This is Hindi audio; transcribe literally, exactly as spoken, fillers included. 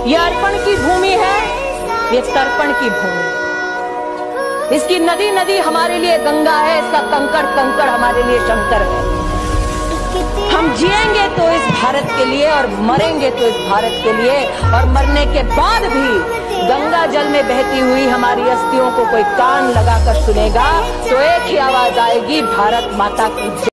ये अर्पण की भूमि है, ये तर्पण की भूमि है। इसकी नदी नदी हमारे लिए गंगा है, इसका कंकड़ कंकड़ हमारे लिए शंकर है। हम जिएंगे तो इस भारत के लिए और मरेंगे तो इस भारत के लिए, और मरने के बाद भी गंगा जल में बहती हुई हमारी अस्थियों को कोई कान लगाकर सुनेगा तो एक ही आवाज आएगी, भारत माता की।